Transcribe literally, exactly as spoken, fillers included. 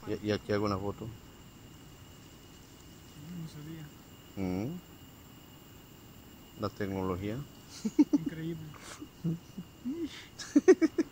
Y, y aquí hago una foto. No sabía. Mm. La tecnología. Increíble.